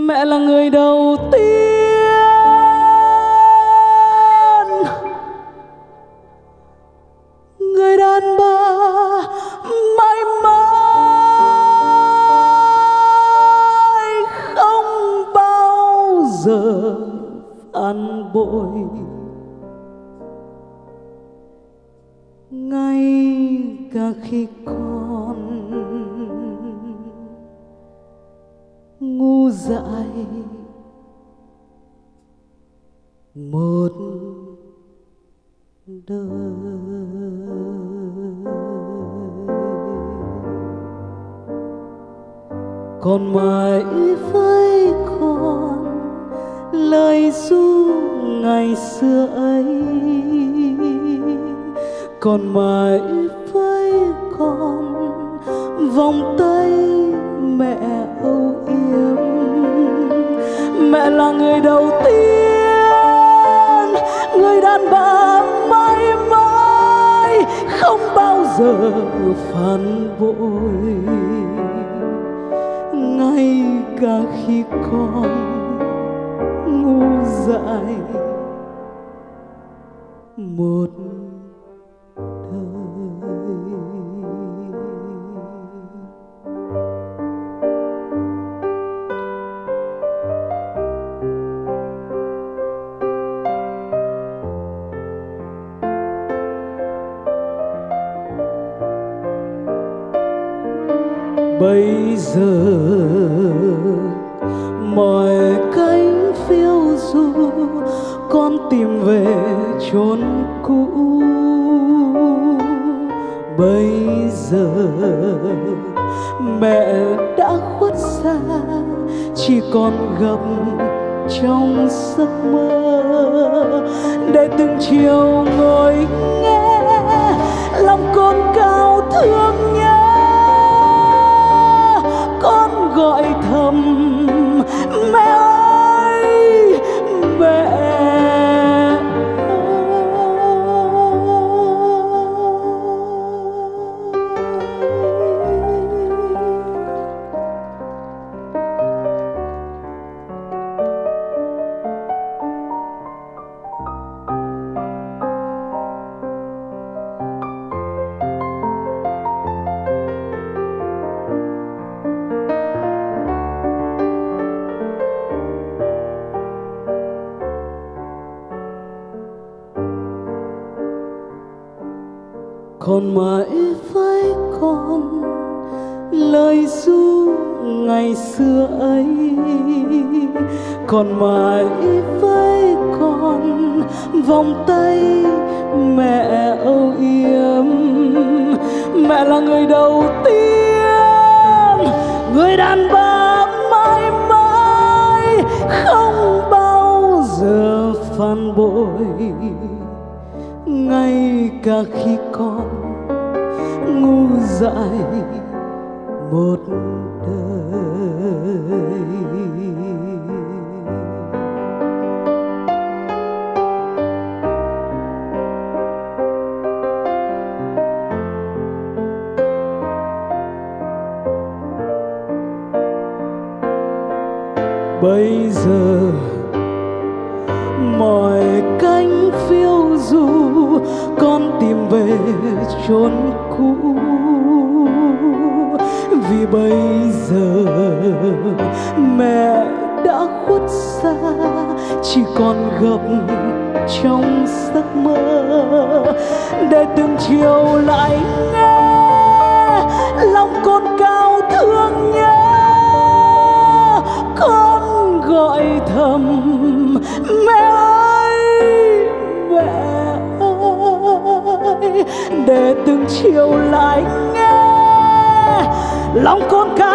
Mẹ là người đầu tiên, người đàn bà mãi mãi không bao giờ phản bội, ngay cả khi con ngu dại một đời. Còn mãi với con lời ru ngày xưa ấy, còn mãi với con vòng tay mẹ âu yếm. Mẹ là người đầu tiên, người đàn bà mãi mãi không bao giờ phản bội, ngay cả khi con ngu dại một bây giờ mọi cánh phiêu du con tìm về chốn cũ. Bây giờ mẹ đã khuất xa, chỉ còn gặp trong giấc mơ, để từng chiều ngồi nghe lòng con cao thương nhớ. Con gọi thầm mẹ ơi, mẹ. Còn mãi với con lời ru ngày xưa ấy, còn mãi với con vòng tay mẹ âu yếm. Mẹ là người đầu tiên, người đàn bà mãi mãi không bao giờ phản bội, ngay cả khi con ngu dại một đời. Bây giờ mọi cánh phiêu du con tìm về chốn cũ, vì bây giờ mẹ đã khuất xa, chỉ còn gặp trong giấc mơ, để từng chiều lại nghe lòng con cao thương nhớ. Con gọi thầm mẹ ơi, mẹ ơi, để từng chiều lại nghe lòng con cao